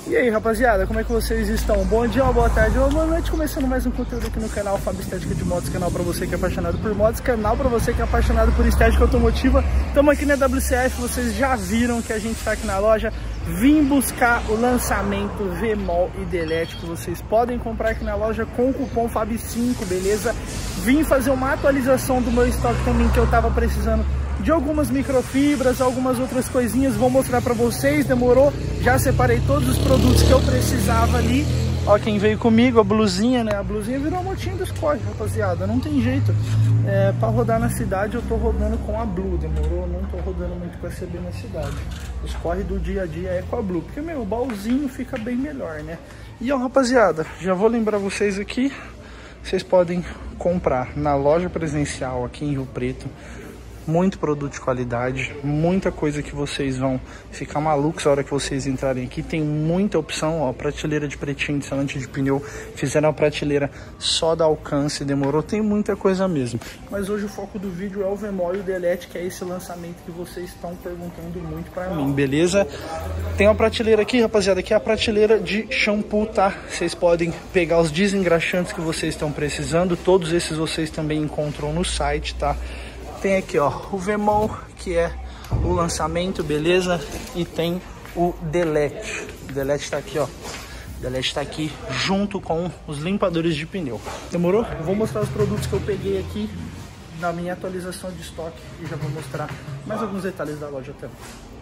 E aí, rapaziada, como é que vocês estão? Bom dia, boa tarde ou boa noite, começando mais um conteúdo aqui no canal Fábio Estética de Motos, canal pra você que é apaixonado por motos, canal pra você que é apaixonado por estética automotiva. Estamos aqui na WCF, vocês já viram que a gente tá aqui na loja. Vim buscar o lançamento V-Mall e Delete que vocês podem comprar aqui na loja com o cupom FAB5, beleza? Vim fazer uma atualização do meu estoque também, que eu tava precisando de algumas microfibras, algumas outras coisinhas, vou mostrar pra vocês, demorou? Já separei todos os produtos que eu precisava ali. Ó, quem veio comigo, a blusinha, né? A blusinha virou a motinha dos corre, rapaziada, não tem jeito. Pra rodar na cidade eu tô rodando com a Blue, demorou? Não tô rodando muito com a CB na cidade. Os corre do dia a dia é com a Blue, porque, meu, o baúzinho fica bem melhor, né? E, ó, rapaziada, já vou lembrar vocês aqui, vocês podem comprar na loja presencial aqui em Rio Preto. Muito produto de qualidade, muita coisa que vocês vão ficar malucos a hora que vocês entrarem aqui. Tem muita opção, ó, prateleira de pretinho, de selante de pneu. Fizeram a prateleira só da Alcance, demorou, tem muita coisa mesmo. Mas hoje o foco do vídeo é o V-Mall e o Delete, que é esse lançamento que vocês estão perguntando muito pra mim, beleza? Tem uma prateleira aqui, rapaziada, que é a prateleira de shampoo, tá? Vocês podem pegar os desengraxantes que vocês estão precisando, todos esses vocês também encontram no site, tá? Tem aqui, ó, o V-Mall, que é o lançamento, beleza? E tem o Delete. O Delete tá aqui, ó. O Delete tá aqui junto com os limpadores de pneu. Demorou? Eu vou mostrar os produtos que eu peguei aqui na minha atualização de estoque e já vou mostrar mais alguns detalhes da loja também.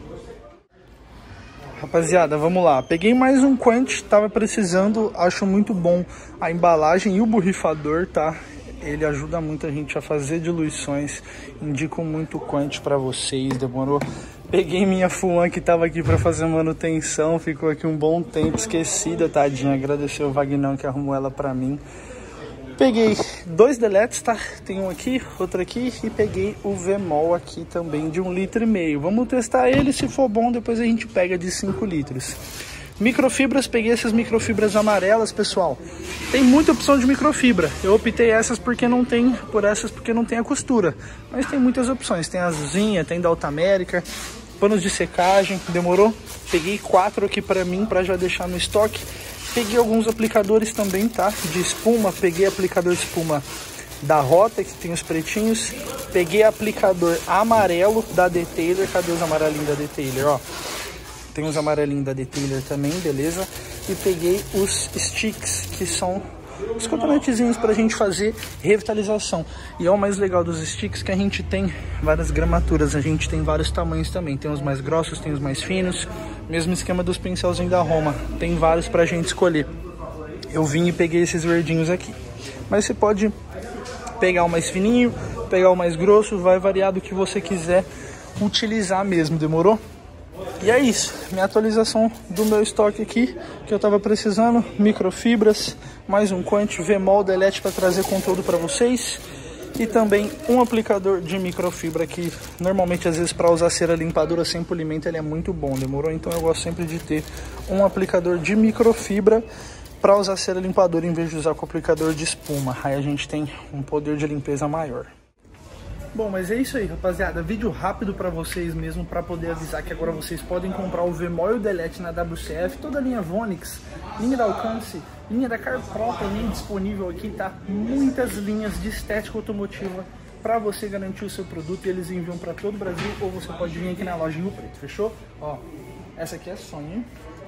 Rapaziada, vamos lá. Peguei mais um Quant, tava precisando, acho muito bom a embalagem e o borrifador, tá? Ele ajuda muito a gente a fazer diluições, indico muito o Quant para vocês, demorou? Peguei minha Fuan que tava aqui para fazer manutenção, ficou aqui um bom tempo esquecida, tadinha, agradecer o Vagnão que arrumou ela para mim. Peguei dois Deletes, tá? Tem um aqui, outro aqui, e peguei o V-Mall aqui também de 1,5 litro. Vamos testar ele, se for bom depois a gente pega de 5 litros. Microfibras, peguei essas microfibras amarelas, pessoal. Tem muita opção de microfibra. Eu optei por essas porque não tem a costura. Mas tem muitas opções. Tem azulzinha, tem da Alta América, panos de secagem, demorou? Peguei 4 aqui pra mim, pra já deixar no estoque. Peguei alguns aplicadores também, tá? De espuma, peguei aplicador de espuma da Rota, que tem os pretinhos. Peguei aplicador amarelo da Detailer. Cadê os amarelinhos da Detailer, ó? Tem uns amarelinhos da Detailer também, beleza? E peguei os sticks, que são os cotonetezinhos pra gente fazer revitalização. E é o mais legal dos sticks que a gente tem várias gramaturas, a gente tem vários tamanhos também. Tem os mais grossos, tem os mais finos. Mesmo esquema dos pincelzinhos da Roma, tem vários pra gente escolher. Eu vim e peguei esses verdinhos aqui. Mas você pode pegar o mais fininho, pegar o mais grosso, vai variar do que você quiser utilizar mesmo, demorou? E é isso, minha atualização do meu estoque aqui, que eu tava precisando, microfibras, mais um Quant V-Mall Delete para trazer conteúdo para vocês. E também um aplicador de microfibra que normalmente às vezes para usar cera limpadora sem polimento ele é muito bom, demorou? Então eu gosto sempre de ter um aplicador de microfibra para usar cera limpadora em vez de usar com aplicador de espuma. Aí a gente tem um poder de limpeza maior. Bom, mas é isso aí, rapaziada, vídeo rápido pra vocês mesmo, pra poder avisar que agora vocês podem comprar o V-Mall e o Delete na WCF, toda a linha Vonix, linha da Alcance, linha da CarPro também disponível aqui, tá? Muitas linhas de estética automotiva pra você garantir o seu produto e eles enviam pra todo o Brasil, ou você pode vir aqui na loja em Rio Preto, fechou? Ó, essa aqui é sonho.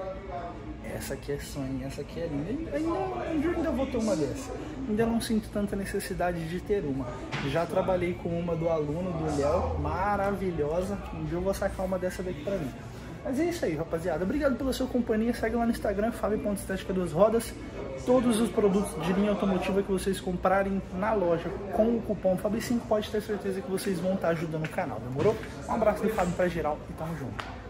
Essa aqui é sonho, essa aqui é linda. Ainda vou ter uma dessa. Ainda não sinto tanta necessidade de ter uma. Já trabalhei com uma do aluno, do Léo, maravilhosa. Um dia eu vou sacar uma dessa daqui pra mim. Mas é isso aí, rapaziada. Obrigado pela sua companhia. Segue lá no Instagram, Fábio.estética 2 rodas. Todos os produtos de linha automotiva que vocês comprarem na loja com o cupom FAB5, pode ter certeza que vocês vão estar ajudando o canal, demorou? Um abraço do Fábio pra geral e tamo junto.